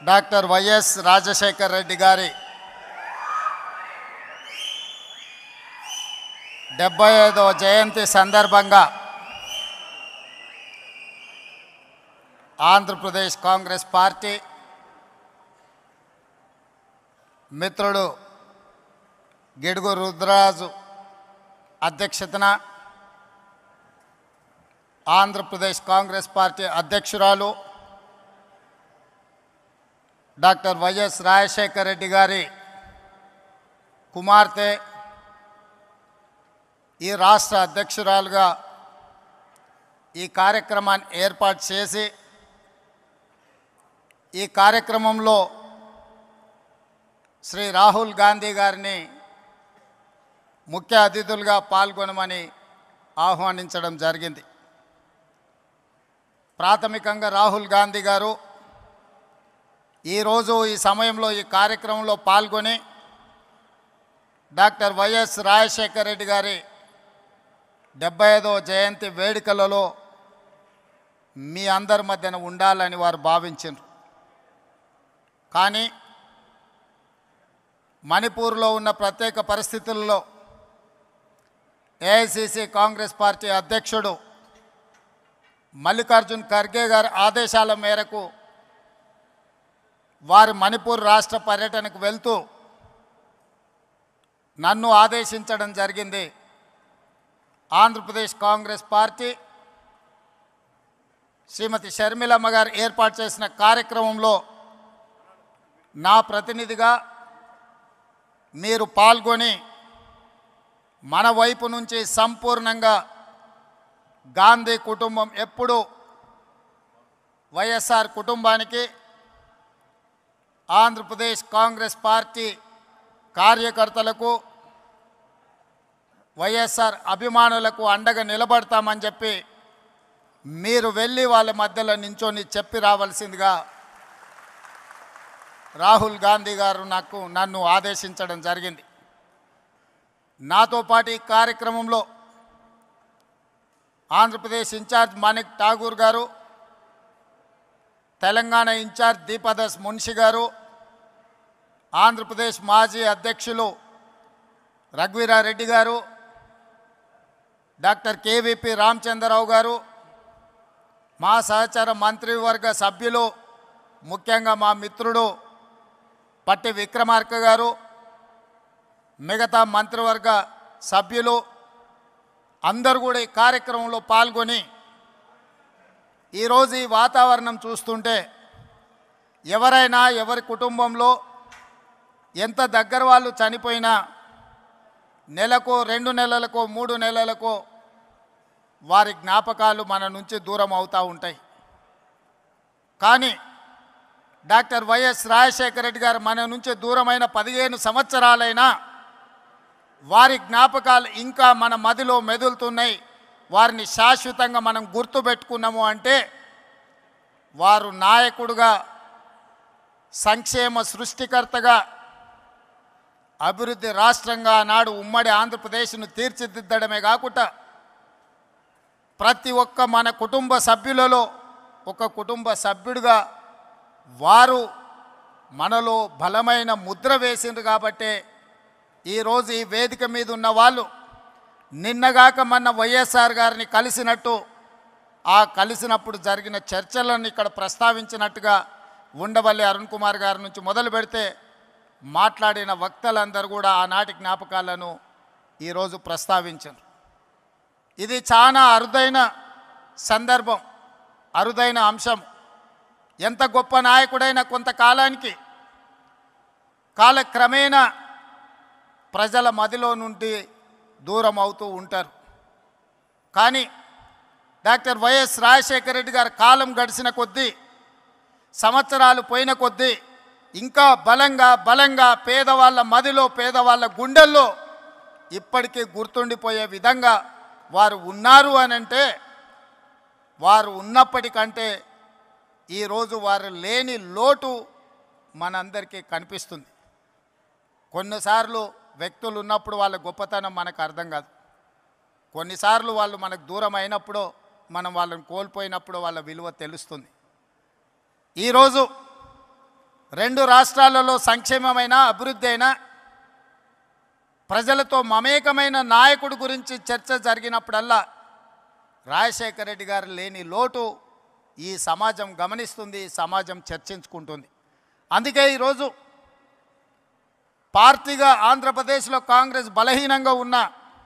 Doctor Y S Rajasekhara Reddy గారి 75వ జయంతి సందర్భంగా Andhra Pradesh Congress party మిత్రుడు గిడుగు రుద్రరాజు అధ్యక్షతన ఆంధ్రప్రదేశ్ కాంగ్రెస్ పార్టీ అధ్యక్షురాలు డాక్టర్ వైఎస్ రాజశేఖర రెడ్డి గారి కుమార్తె ఈ రాష్ట్ర అధ్యక్షురాలుగా ఈ కార్యక్రమాన్ని ఏర్పాటు చేసి ఈ కార్యక్రమంలో శ్రీ రాహుల్ గాంధీ గారిని ముఖ్య అతిథులుగా పాల్గొనమని ఆహ్వానించడం జరిగింది. ప్రాథమికంగా రాహుల్ గాంధీ గారు ఈరోజు ఈ సమయంలో ఈ కార్యక్రమంలో పాల్గొని డాక్టర్ వైఎస్ రాజశేఖర రెడ్డి గారి 75వ జయంతి వేడుకలలో మీ అందరి మధ్యన ఉండాలని వారు భావించారు. కానీ మణిపూర్లో ఉన్న ప్రత్యేక పరిస్థితుల్లో ఏఐసిసి కాంగ్రెస్ పార్టీ అధ్యక్షుడు మల్లికార్జున్ ఖర్గే గారి ఆదేశాల మేరకు వారు మణిపూర్ రాష్ట్ర పర్యటనకు వెళ్తూ నన్ను ఆదేశించడం జరిగింది. ఆంధ్రప్రదేశ్ కాంగ్రెస్ పార్టీ శ్రీమతి షర్మిలమ్మ గారు ఏర్పాటు చేసిన కార్యక్రమంలో నా ప్రతినిధిగా మీరు పాల్గొని మన వైపు నుంచి సంపూర్ణంగా గాంధీ కుటుంబం ఎప్పుడూ వైఎస్ఆర్ కుటుంబానికి ఆంధ్రప్రదేశ్ కాంగ్రెస్ పార్టీ కార్యకర్తలకు వైఎస్ఆర్ అభిమానులకు అండగా నిలబడతామని చెప్పి మీరు వెళ్ళి వాళ్ళ మధ్యలో నించొని చెప్పి రావాల్సిందిగా రాహుల్ గాంధీ గారు నన్ను ఆదేశించడం జరిగింది. నాతో పాటు ఈ కార్యక్రమంలో ఆంధ్రప్రదేశ్ ఇన్ఛార్జ్ మాణిక్ ఠాగూర్ గారు, తెలంగాణ ఇన్ఛార్జ్ దీపదాస్ మున్షి గారు, ఆంధ్రప్రదేశ్ మాజీ అధ్యక్షులు రఘువీరారెడ్డి గారు, డాక్టర్ కేవీపీ రామచంద్రరావు గారు, మా సహచర మంత్రివర్గ సభ్యులు, ముఖ్యంగా మా మిత్రుడు పట్టి విక్రమార్క గారు, మిగతా మంత్రివర్గ సభ్యులు అందరూ కూడా ఈ కార్యక్రమంలో పాల్గొని ఈరోజు ఈ వాతావరణం చూస్తుంటే ఎవరైనా ఎవరి కుటుంబంలో ఎంత దగ్గర వాళ్ళు చనిపోయినా నెలకో 2 నెలలకో 3 నెలలకో వారి జ్ఞాపకాలు మన నుంచి దూరం అవుతూ ఉంటాయి. కానీ డాక్టర్ వైఎస్ రాజశేఖర రెడ్డి గారు మన నుంచి దూరమైన 15 సంవత్సరాలైనా వారి జ్ఞాపకాలు ఇంకా మన మదిలో మెదులుతున్నాయి. వారిని శాశ్వతంగా మనం గుర్తుపెట్టుకున్నాము అంటే వారు నాయకుడుగా, సంక్షేమ సృష్టికర్తగా, అభివృద్ధి రాష్ట్రంగా నాడు ఉమ్మడి ఆంధ్రప్రదేశ్ను తీర్చిదిద్దడమే కాకుండా ప్రతి ఒక్క మన కుటుంబ సభ్యులలో ఒక కుటుంబ సభ్యుడిగా వారు మనలో బలమైన ముద్ర వేసిండ్రు. కాబట్టే ఈరోజు ఈ వేదిక మీద ఉన్న వాళ్ళు నిన్నగాక మొన్న వైఎస్ఆర్ గారిని కలిసినట్టు, ఆ కలిసినప్పుడు జరిగిన చర్చలను ఇక్కడ ప్రస్తావించినట్టుగా ఉండవల్లి అరుణ్ కుమార్ గారి నుంచి మొదలు పెడితే మాట్లాడిన వక్తలందరూ కూడా ఆనాటి జ్ఞాపకాలను ఈరోజు ప్రస్తావించారు. ఇది చాలా అరుదైన సందర్భం, అరుదైన అంశం. ఎంత గొప్ప నాయకుడైనా కొంతకాలానికి కాలక్రమేణా ప్రజల మదిలో నుండి దూరం అవుతూ ఉంటారు. కానీ డాక్టర్ వైఎస్ రాజశేఖర రెడ్డి గారి కాలం గడిచిన కొద్దీ, సంవత్సరాలు పోయిన కొద్దీ ఇంకా బలంగా పేదవాళ్ళ మదిలో, పేదవాళ్ళ గుండెల్లో ఇప్పటికీ గుర్తుండిపోయే విధంగా వారు ఉన్నారు అనంటే, వారు ఉన్నప్పటికంటే ఈరోజు వారు లేని లోటు మనందరికీ కనిపిస్తుంది. కొన్నిసార్లు వ్యక్తులు ఉన్నప్పుడు వాళ్ళ గొప్పతనం మనకు అర్థం కాదు. కొన్నిసార్లు వాళ్ళు మనకు దూరం అయినప్పుడు, మనం వాళ్ళని కోల్పోయినప్పుడు వాళ్ళ విలువ తెలుస్తుంది. ఈరోజు రెండు రాష్ట్రాలలో సంక్షేమమైన అభివృద్ధి అయినా ప్రజలతో మమేకమైన నాయకుడి గురించి చర్చ జరిగినప్పుడల్లా రాజశేఖర రెడ్డి గారు లేని లోటు ఈ సమాజం గమనిస్తుంది, ఈ సమాజం చర్చించుకుంటుంది. అందుకే ఈరోజు పార్టీగా ఆంధ్రప్రదేశ్లో కాంగ్రెస్ బలహీనంగా ఉన్న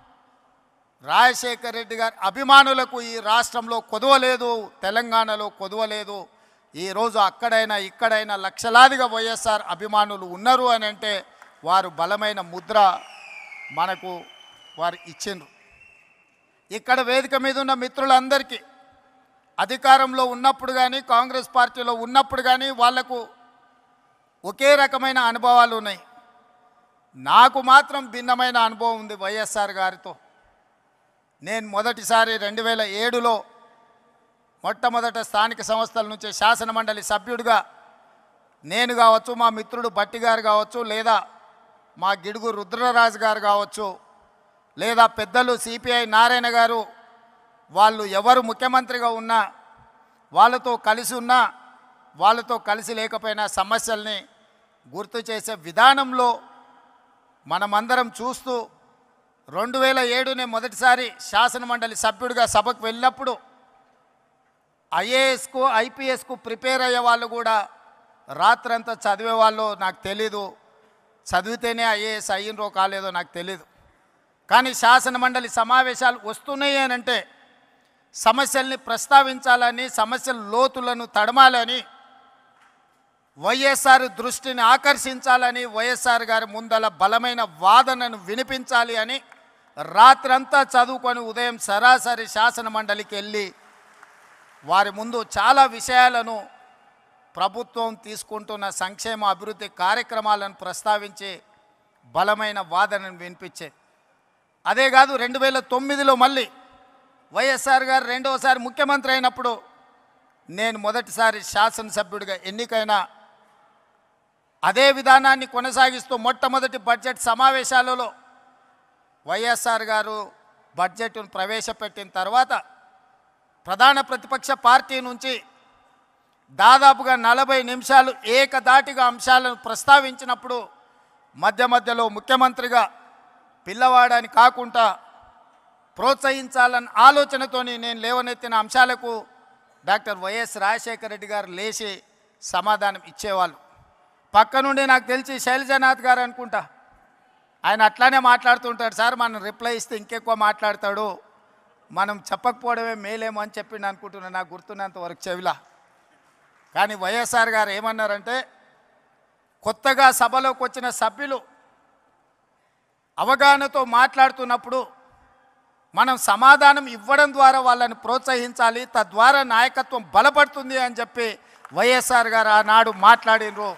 రాజశేఖర రెడ్డి గారి అభిమానులకు ఈ రాష్ట్రంలో కొదవలేదు, తెలంగాణలో కొదవలేదు. ఈరోజు అక్కడైనా ఇక్కడైనా లక్షలాదిగా వైఎస్ఆర్ అభిమానులు ఉన్నారు అని అంటే వారు బలమైన ముద్ర మనకు వారు ఇచ్చిండ్రు. ఇక్కడ వేదిక మీద ఉన్న మిత్రులందరికీ అధికారంలో ఉన్నప్పుడు కానీ కాంగ్రెస్ పార్టీలో ఉన్నప్పుడు కానీ వాళ్లకు ఒకే రకమైన అనుభవాలు ఉన్నాయి. నాకు మాత్రం భిన్నమైన అనుభవం ఉంది వైఎస్ఆర్ గారితో. నేను మొదటిసారి 2007లో మొట్టమొదట స్థానిక సంస్థల నుంచి శాసనమండలి సభ్యుడిగా నేను కావచ్చు, మా మిత్రుడు భట్టి గారు కావచ్చు, లేదా మా గిడుగు రుద్రరాజు గారు కావచ్చు, లేదా పెద్దలు సిపిఐ నారాయణ గారు, వాళ్ళు ఎవరు ముఖ్యమంత్రిగా ఉన్నా వాళ్ళతో కలిసి ఉన్నా వాళ్ళతో కలిసి లేకపోయినా సమస్యల్ని గుర్తు చేసే విధానంలో మనమందరం చూస్తూ 2007 మొదటిసారి శాసనమండలి సభ్యుడిగా సభకు వెళ్ళినప్పుడు ఐఏఎస్కు ఐపీఎస్కు ప్రిపేర్ అయ్యే వాళ్ళు కూడా రాత్రంతా చదివేవాళ్ళు నాకు తెలీదు, చదివితేనే ఐఏఎస్ అయ్యినరో కాలేదో నాకు తెలీదు. కానీ శాసనమండలి సమావేశాలు వస్తున్నాయి అని అంటే సమస్యల్ని ప్రస్తావించాలని, సమస్యల లోతులను తడమాలని, వైఎస్ఆర్ దృష్టిని ఆకర్షించాలని, వైఎస్ఆర్ గారి ముందల బలమైన వాదనను వినిపించాలి అని రాత్రంతా చదువుకొని ఉదయం సరాసరి శాసనమండలికి వెళ్ళి వారి ముందు చాలా విషయాలను, ప్రభుత్వం తీసుకుంటున్న సంక్షేమ అభివృద్ధి కార్యక్రమాలను ప్రస్తావించి బలమైన వాదనను వినిపించేది. అదే కాదు 2009లో మళ్ళీ వైఎస్ఆర్ గారు రెండవసారి ముఖ్యమంత్రి అయినప్పుడు నేను మొదటిసారి శాసనసభ్యుడిగా ఎన్నికైన అదే విధానాన్ని కొనసాగిస్తూ మొట్టమొదటి బడ్జెట్ సమావేశాలలో వైఎస్ఆర్ గారు బడ్జెట్ను ప్రవేశపెట్టిన తర్వాత ప్రధాన ప్రతిపక్ష పార్టీ నుంచి దాదాపుగా 40 నిమిషాలు ఏకధాటిగా అంశాలను ప్రస్తావించినప్పుడు మధ్య మధ్యలో ముఖ్యమంత్రిగా పిల్లవాడని కాకుండా ప్రోత్సహించాలన్న ఆలోచనతోని నేను లేవనెత్తిన అంశాలకు డాక్టర్ వైఎస్ రాజశేఖర రెడ్డి గారు లేచి సమాధానం ఇచ్చేవాళ్ళు. పక్క నుండి నాకు తెలిసి శైలజానాథ్ గారు అనుకుంటా, ఆయన అట్లానే మాట్లాడుతుంటాడు, సార్ మనం రిప్లై ఇస్తే ఇంకెక్కువ మాట్లాడతాడు, మనం చెప్పకపోవడమే మేలేమో అని చెప్పిండు అనుకుంటున్నాను నాకు గుర్తున్నంత వరకు చెవిలా. కానీ వైఎస్ఆర్ గారు ఏమన్నారంటే, కొత్తగా సభలోకి వచ్చిన సభ్యులు అవగాహనతో మాట్లాడుతున్నప్పుడు మనం సమాధానం ఇవ్వడం ద్వారా వాళ్ళని ప్రోత్సహించాలి, తద్వారా నాయకత్వం బలపడుతుంది అని చెప్పి వైఎస్ఆర్ గారు ఆనాడు మాట్లాడినరు.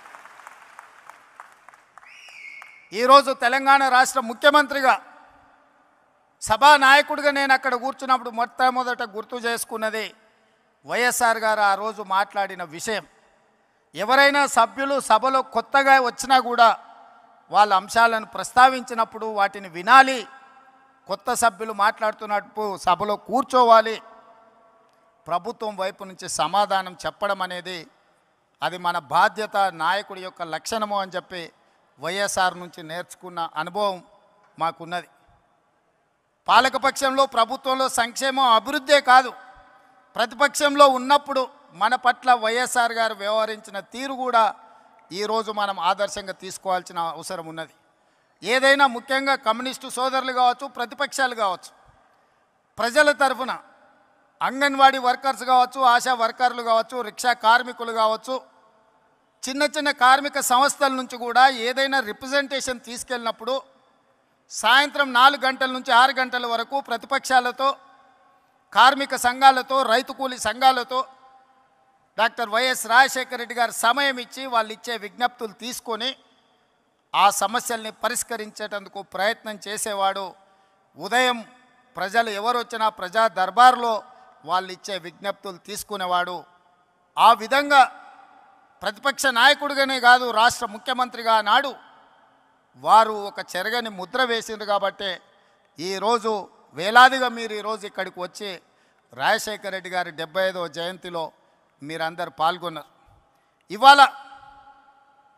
ఈరోజు తెలంగాణ రాష్ట్ర ముఖ్యమంత్రిగా సభానాయకుడిగా నేను అక్కడ కూర్చున్నప్పుడు మొట్టమొదట గుర్తు చేసుకున్నది వైఎస్ఆర్ గారు ఆ రోజు మాట్లాడిన విషయం. ఎవరైనా సభ్యులు సభలో కొత్తగా వచ్చినా కూడా వాళ్ళ అంశాలను ప్రస్తావించినప్పుడు వాటిని వినాలి, కొత్త సభ్యులు మాట్లాడుతున్నప్పుడు సభలో కూర్చోవాలి, ప్రభుత్వం వైపు నుంచి సమాధానం చెప్పడం అనేది అది మన బాధ్యత, నాయకుడి యొక్క లక్షణము అని చెప్పి వైఎస్ఆర్ నుంచి నేర్చుకున్న అనుభవం మాకున్నది. పాలకపక్షంలో ప్రభుత్వంలో సంక్షేమం అభివృద్ధే కాదు, ప్రతిపక్షంలో ఉన్నప్పుడు మన పట్ల వైఎస్ఆర్ గారు వ్యవహరించిన తీరు కూడా ఈరోజు మనం ఆదర్శంగా తీసుకోవాల్సిన అవసరం ఉన్నది. ఏదైనా ముఖ్యంగా కమ్యూనిస్టు సోదరులు కావచ్చు, ప్రతిపక్షాలు కావచ్చు, ప్రజల తరఫున అంగన్వాడీ వర్కర్స్ కావచ్చు, ఆశా వర్కర్లు కావచ్చు, రిక్షా కార్మికులు కావచ్చు, చిన్న చిన్న కార్మిక సంస్థల నుంచి కూడా ఏదైనా రిప్రజెంటేషన్ తీసుకెళ్ళినప్పుడు సాయంత్రం 4 గంటల నుంచి 6 గంటల వరకు ప్రతిపక్షాలతో, కార్మిక సంఘాలతో, రైతు కూలీ సంఘాలతో డాక్టర్ వైఎస్ రాజశేఖర రెడ్డి గారు సమయం ఇచ్చి వాళ్ళు ఇచ్చే విజ్ఞప్తులు తీసుకొని ఆ సమస్యల్ని పరిష్కరించేటందుకు ప్రయత్నం చేసేవాడు. ఉదయం ప్రజలు ఎవరు వచ్చినా ప్రజా దర్బార్లో వాళ్ళు ఇచ్చే విజ్ఞప్తులు తీసుకునేవాడు. ఆ విధంగా ప్రతిపక్ష నాయకుడిగానే కాదు, రాష్ట్ర ముఖ్యమంత్రిగా నాడు వారు ఒక చెరగని ముద్ర వేసిండ్రు. కాబట్టి ఈరోజు వేలాదిగా మీరు ఈరోజు ఇక్కడికి వచ్చి రాజశేఖర రెడ్డి గారి 75వ జయంతిలో మీరందరూ పాల్గొన్నారు. ఇవాళ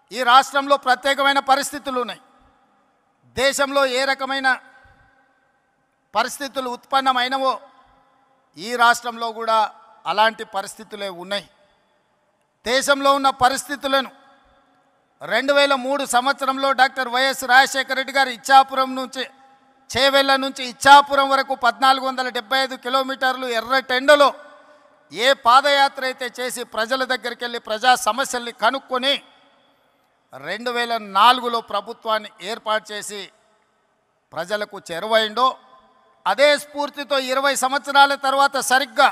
ఈ రాష్ట్రంలో ప్రత్యేకమైన పరిస్థితులు ఉన్నాయి. దేశంలో ఏ రకమైన పరిస్థితులు ఉత్పన్నమైనవో ఈ రాష్ట్రంలో కూడా అలాంటి పరిస్థితులే ఉన్నాయి. దేశంలో ఉన్న పరిస్థితులను 2003 సంవత్సరంలో డాక్టర్ వైఎస్ రాజశేఖర రెడ్డి గారు ఇచ్చాపురం నుంచి చేవెళ్ళ నుంచి ఇచ్చాపురం వరకు 1475 కిలోమీటర్లు ఎర్రటెండలో ఏ పాదయాత్ర అయితే చేసి ప్రజల దగ్గరికి వెళ్ళి ప్రజా సమస్యల్ని కనుక్కొని 2004లో ప్రభుత్వాన్ని ఏర్పాటు చేసి ప్రజలకు చేరువైండో అదే స్ఫూర్తితో 20 సంవత్సరాల తర్వాత సరిగ్గా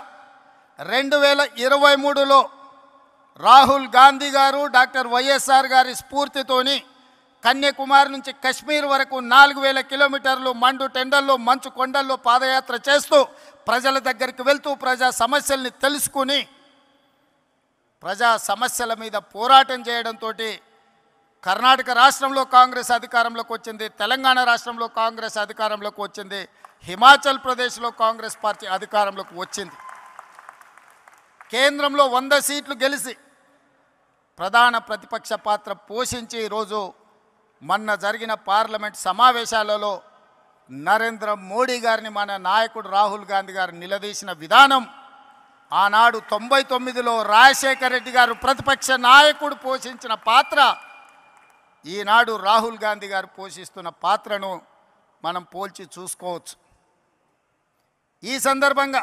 2023లో రాహుల్ గాంధీ గారు డాక్టర్ వైఎస్ఆర్ గారి స్ఫూర్తితోని కన్యాకుమారి నుంచి కశ్మీర్ వరకు 4000 కిలోమీటర్లు మండు టెండల్లో మంచు కొండల్లో పాదయాత్ర చేస్తూ ప్రజల దగ్గరికి వెళ్తూ ప్రజా సమస్యల్ని తెలుసుకుని ప్రజా సమస్యల మీద పోరాటం చేయడంతో కర్ణాటక రాష్ట్రంలో కాంగ్రెస్ అధికారంలోకి వచ్చింది, తెలంగాణ రాష్ట్రంలో కాంగ్రెస్ అధికారంలోకి వచ్చింది, హిమాచల్ ప్రదేశ్లో కాంగ్రెస్ పార్టీ అధికారంలోకి వచ్చింది. కేంద్రంలో 100 సీట్లు గెలిచి ప్రధాన ప్రతిపక్ష పాత్ర పోషించి ఈరోజు మొన్న జరిగిన పార్లమెంట్ సమావేశాలలో నరేంద్ర మోడీ గారిని మన నాయకుడు రాహుల్ గాంధీ గారు నిలదీసిన విధానం, ఆనాడు 99లో రాజశేఖర రెడ్డి గారు ప్రతిపక్ష నాయకుడు పోషించిన పాత్ర, ఈనాడు రాహుల్ గాంధీ గారు పోషిస్తున్న పాత్రను మనం పోల్చి చూసుకోవచ్చు. ఈ సందర్భంగా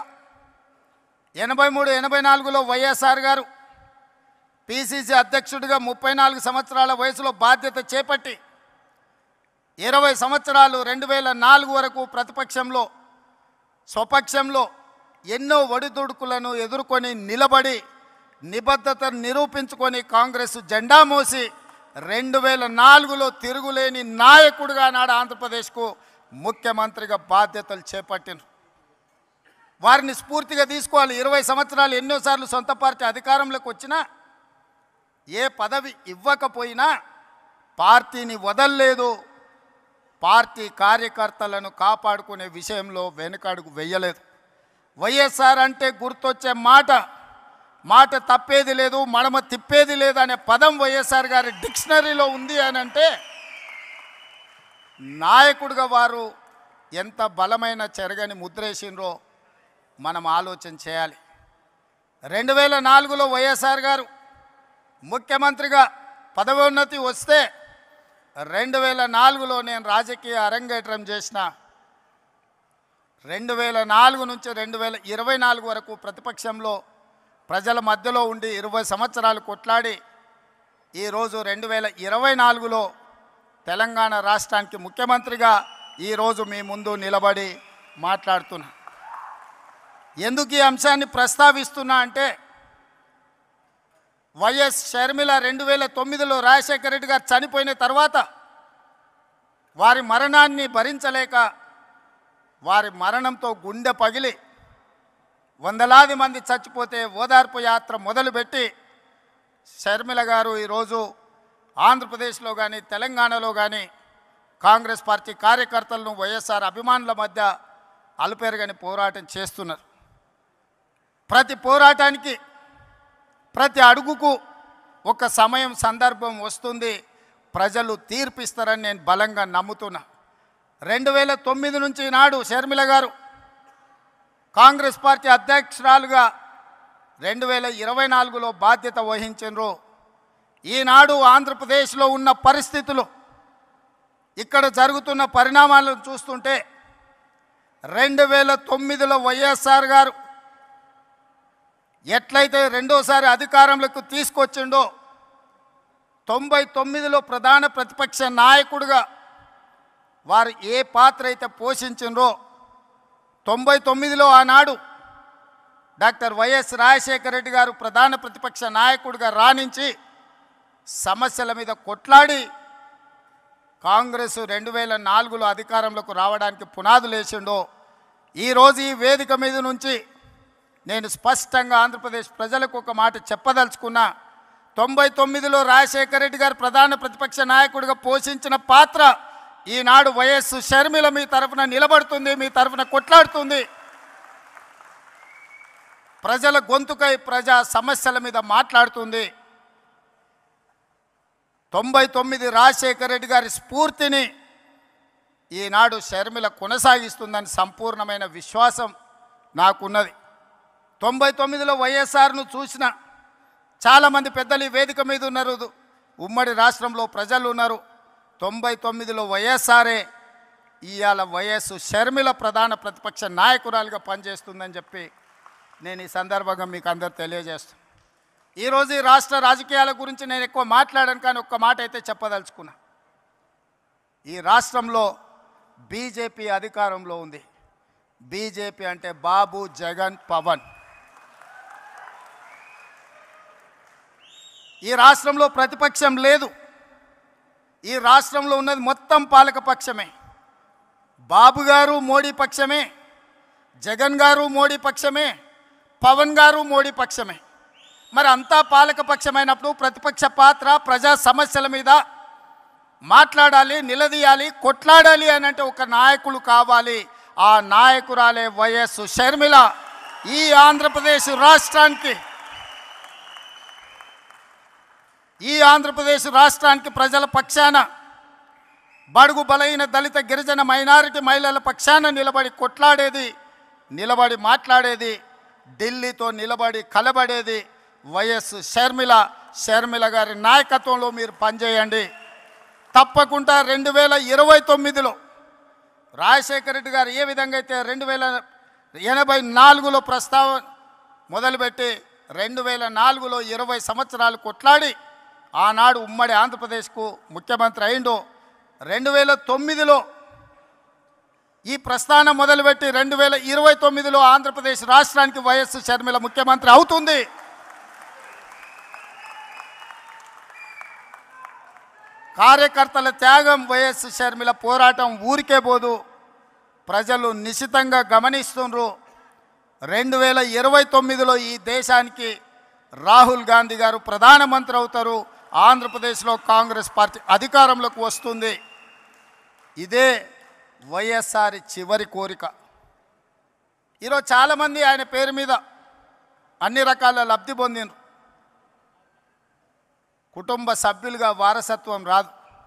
83-84లో వైఎస్ఆర్ గారు పిసిసి అధ్యక్షుడిగా 34 సంవత్సరాల వయసులో బాధ్యత చేపట్టి 20 సంవత్సరాలు 2004 వరకు ప్రతిపక్షంలో స్వపక్షంలో ఎన్నో ఒడిదుడుకులను ఎదుర్కొని నిలబడి నిబద్ధతను నిరూపించుకొని కాంగ్రెస్ జెండా మోసి 2004లో తిరుగులేని నాయకుడిగా నాడు ఆంధ్రప్రదేశ్కు ముఖ్యమంత్రిగా బాధ్యతలు చేపట్టిన వారిని స్ఫూర్తిగా తీసుకోవాలి. 20 సంవత్సరాలు ఎన్నోసార్లు సొంత పార్టీ అధికారంలోకి వచ్చినా ఏ పదవి ఇవ్వకపోయినా పార్టీని వదల్లేదు, పార్టీ కార్యకర్తలను కాపాడుకునే విషయంలో వెనుకడుగు వేయలేదు. వైఎస్ఆర్ అంటే గుర్తొచ్చే మాట తప్పేది లేదు, మడమ తిప్పేది లేదు అనే పదం వైఎస్ఆర్ గారి డిక్షనరీలో ఉంది అని అంటే నాయకుడిగా వారు ఎంత బలమైన చెరగని ముద్రేసిండ్రో మనం ఆలోచన చేయాలి. 2004లో వైఎస్ఆర్ గారు ముఖ్యమంత్రిగా పదవోన్నతి వస్తే 2004లో నేను రాజకీయ అరంగేట్రం చేసిన 2004 నుంచి 2024 వరకు ప్రతిపక్షంలో ప్రజల మధ్యలో ఉండి 20 సంవత్సరాలు కొట్లాడి ఈరోజు 2024లో తెలంగాణ రాష్ట్రానికి ముఖ్యమంత్రిగా ఈరోజు మీ ముందు నిలబడి మాట్లాడుతున్నా. ఎందుకు ఈ అంశాన్ని ప్రస్తావిస్తున్నా అంటే వైఎస్ షర్మిల 2009లో రాజశేఖర రెడ్డి గారు చనిపోయిన తర్వాత వారి మరణాన్ని భరించలేక వారి మరణంతో గుండె పగిలి వందలాది మంది చచ్చిపోతే ఓదార్పు యాత్ర మొదలుపెట్టి షర్మిల గారు ఈరోజు ఆంధ్రప్రదేశ్లో కానీ తెలంగాణలో కానీ కాంగ్రెస్ పార్టీ కార్యకర్తలను వైఎస్ఆర్ అభిమానుల మధ్య అలుపెరగని పోరాటం చేస్తున్నారు. ప్రతి పోరాటానికి ప్రతి అడుగుకు ఒక సమయం సందర్భం వస్తుంది, ప్రజలు తీర్పిస్తారని నేను బలంగా నమ్ముతున్నా. 2009 నుంచి నాడు షర్మిల గారు కాంగ్రెస్ పార్టీ అధ్యక్షురాలుగా 2024లో బాధ్యత వహించారు. ఈనాడు ఆంధ్రప్రదేశ్లో ఉన్న పరిస్థితులు, ఇక్కడ జరుగుతున్న పరిణామాలను చూస్తుంటే 2009లో వైఎస్ఆర్ గారు ఎట్లయితే రెండోసారి అధికారంలోకి తీసుకొచ్చిండో 99లో ప్రధాన ప్రతిపక్ష నాయకుడిగా వారు ఏ పాత్ర అయితే పోషించిండ్రో 99లో ఆనాడు డాక్టర్ వైఎస్ రాజశేఖర రెడ్డి గారు ప్రధాన ప్రతిపక్ష నాయకుడిగా రాణించి సమస్యల మీద కొట్లాడి కాంగ్రెస్ 2004లో అధికారంలోకి రావడానికి పునాదులు వేసిండో ఈరోజు ఈ వేదిక మీద నుంచి నేను స్పష్టంగా ఆంధ్రప్రదేశ్ ప్రజలకు ఒక మాట చెప్పదలుచుకున్నా. 99లో రాజశేఖర రెడ్డి గారు ప్రధాన ప్రతిపక్ష నాయకుడిగా పోషించిన పాత్ర ఈనాడు వైఎస్ షర్మిల మీ తరఫున నిలబడుతుంది, మీ తరఫున కొట్లాడుతుంది. ప్రజల గొంతుకై ప్రజా సమస్యల మీద మాట్లాడుతుంది. 99 రాజశేఖర రెడ్డి గారి స్ఫూర్తిని ఈనాడు షర్మిల కొనసాగిస్తుందని సంపూర్ణమైన విశ్వాసం నాకున్నది. 99లో వైఎస్ఆర్ను చూసిన చాలామంది పెద్దలు ఈ వేదిక మీద ఉన్నారు, ఉమ్మడి రాష్ట్రంలో ప్రజలు ఉన్నారు. 99లో వైఎస్ఆరే ఇవాళ వైఎస్ షర్మిల ప్రధాన ప్రతిపక్ష నాయకురాలుగా పనిచేస్తుందని చెప్పి నేను ఈ సందర్భంగా మీకు అందరు తెలియజేస్తాను. ఈరోజు ఈ రాష్ట్ర రాజకీయాల గురించి నేను ఎక్కువ మాట్లాడాను, కానీ ఒక్క మాట అయితే చెప్పదలుచుకున్నా. ఈ రాష్ట్రంలో బీజేపీ అధికారంలో ఉంది. బీజేపీ అంటే బాబు, జగన్, పవన్. ఈ రాష్ట్రంలో ప్రతిపక్షం లేదు. ఈ రాష్ట్రంలో ఉన్నది మొత్తం పాలక పక్షమే. బాబు గారు మోడీ పక్షమే, జగన్ గారు మోడీ పక్షమే, పవన్ గారు మోడీ పక్షమే. మరి అంతా పాలక పక్షమైనప్పుడు ప్రతిపక్ష పాత్ర ప్రజా సమస్యల మీద మాట్లాడాలి, నిలదీయాలి, కొట్లాడాలి అని అంటే ఒక నాయకులు కావాలి. ఆ నాయకురాలే వైఎస్ షర్మిల. ఈ ఆంధ్రప్రదేశ్ రాష్ట్రానికి ప్రజల పక్షాన, బడుగు బలైన దళిత గిరిజన మైనారిటీ మహిళల పక్షాన నిలబడి కొట్లాడేది, నిలబడి మాట్లాడేది, ఢిల్లీతో నిలబడి కలబడేది వైఎస్ షర్మిల. షర్మిల గారి నాయకత్వంలో మీరు పనిచేయండి. తప్పకుండా 2029లో రాజశేఖర రెడ్డి గారు ఏ విధంగా అయితే 1984లో ప్రస్తావన మొదలుపెట్టి 2004లో 20 సంవత్సరాలు కొట్లాడి ఆనాడు ఉమ్మడి ఆంధ్రప్రదేశ్కు ముఖ్యమంత్రి అయిందో, 2009లో ఈ ప్రస్థానం మొదలుపెట్టి 2029లో ఆంధ్రప్రదేశ్ రాష్ట్రానికి వైఎస్ షర్మిల ముఖ్యమంత్రి అవుతుంది. కార్యకర్తల త్యాగం, వైఎస్ షర్మిల పోరాటం ఊరికే పోదు. ప్రజలు నిశితంగా గమనిస్తున్నారు. 2029లో ఈ దేశానికి రాహుల్ గాంధీ గారు ప్రధానమంత్రి అవుతారు. ఆంధ్రప్రదేశ్లో కాంగ్రెస్ పార్టీ అధికారంలోకి వస్తుంది. ఇదే వైఎస్ఆర్ చివరి కోరిక. ఈరోజు చాలామంది ఆయన పేరు మీద అన్ని రకాల లబ్ధి పొందినారు. కుటుంబ సభ్యులుగా వారసత్వం రాదు.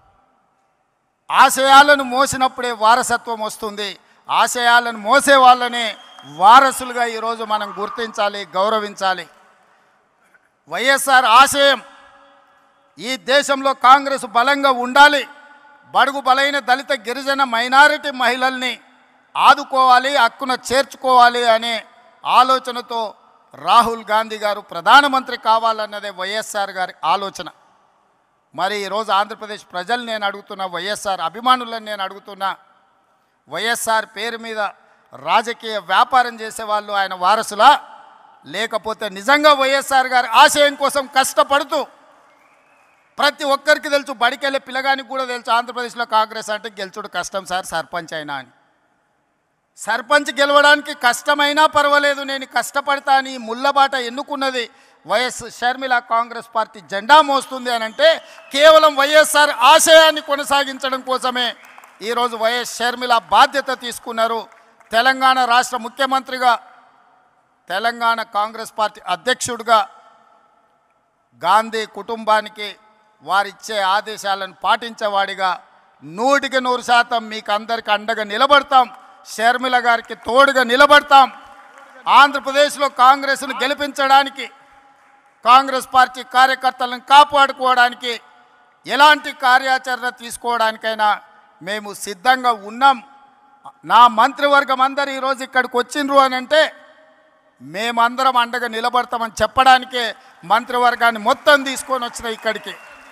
ఆశయాలను మోసినప్పుడే వారసత్వం వస్తుంది. ఆశయాలను మోసే వాళ్ళనే వారసులుగా ఈరోజు మనం గుర్తించాలి, గౌరవించాలి. వైఎస్ఆర్ ఆశయం ఈ దేశంలో కాంగ్రెస్ బలంగా ఉండాలి, బడుగు బలైన దళిత గిరిజన మైనారిటీ మహిళల్ని ఆదుకోవాలి, హక్కున చేర్చుకోవాలి అనే ఆలోచనతో రాహుల్ గాంధీ గారు ప్రధానమంత్రి కావాలన్నదే వైఎస్ఆర్ గారి ఆలోచన. మరి ఈరోజు ఆంధ్రప్రదేశ్ ప్రజలు నేను అడుగుతున్నా, వైఎస్ఆర్ అభిమానులను నేను అడుగుతున్నా, వైఎస్ఆర్ పేరు మీద రాజకీయ వ్యాపారం చేసేవాళ్ళు ఆయన వారసులా, లేకపోతే నిజంగా వైఎస్ఆర్ గారి ఆశయం కోసం కష్టపడుతూ, ప్రతి ఒక్కరికి తెలుసు, బడికెళ్ళే పిల్లగానికి కూడా తెలుసు ఆంధ్రప్రదేశ్లో కాంగ్రెస్ అంటే గెలుచుడు కష్టం సార్, సర్పంచ్ అయినా అని. సర్పంచ్ గెలవడానికి కష్టమైనా పర్వాలేదు, నేను కష్టపడతా అని ముళ్ళబాట ఎన్నుకున్నది వైఎస్ షర్మిల. కాంగ్రెస్ పార్టీ జెండా మోస్తుంది అని అంటే కేవలం వైఎస్ఆర్ ఆశయాన్ని కొనసాగించడం కోసమే ఈరోజు వైఎస్ షర్మిల బాధ్యత తీసుకున్నారు. తెలంగాణ రాష్ట్ర ముఖ్యమంత్రిగా, తెలంగాణ కాంగ్రెస్ పార్టీ అధ్యక్షుడిగా గాంధీ కుటుంబానికి వారిచ్చే ఆదేశాలను పాటించేవాడిగా 100% మీకు అందరికీ అండగా నిలబడతాం. షర్మిల గారికి తోడుగా నిలబడతాం. ఆంధ్రప్రదేశ్లో కాంగ్రెస్ను గెలిపించడానికి, కాంగ్రెస్ పార్టీ కార్యకర్తలను కాపాడుకోవడానికి, ఎలాంటి కార్యాచరణ తీసుకోవడానికైనా మేము సిద్ధంగా ఉన్నాం. నా మంత్రివర్గం అందరూ ఈరోజు ఇక్కడికి వచ్చిండ్రు అని అంటే మేమందరం అండగా నిలబడతామని చెప్పడానికే మంత్రివర్గాన్ని మొత్తం తీసుకొని వచ్చిన ఇక్కడికి.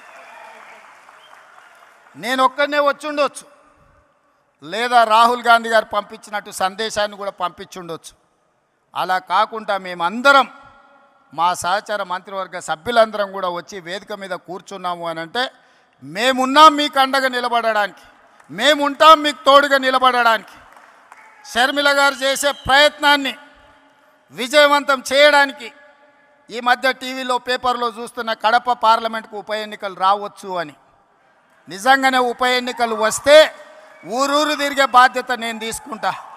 నేను ఒక్కడనే వచ్చుండొచ్చు, లేదా రాహుల్ గాంధీ గారు పంపించినట్టు సందేశాన్ని కూడా పంపించుండొచ్చు. అలా కాకుండా మేమందరం, మా సహచర మంత్రివర్గ సభ్యులందరం కూడా వచ్చి వేదిక మీద కూర్చున్నాము అని అంటే మేమున్నాం మీకు అండగా నిలబడడానికి, మేముంటాం మీకు తోడుగా నిలబడడానికి. షర్మిల గారు చేసే ప్రయత్నాన్ని విజయవంతం చేయడానికి ఈ మధ్య టీవీలో, పేపర్లో చూస్తున్న కడప పార్లమెంట్కు ఉప ఎన్నికలు రావచ్చు అని. నిజంగానే ఉప ఎన్నికలు వస్తే ఊరూరు తిరిగే బాధ్యత నేను తీసుకుంటా.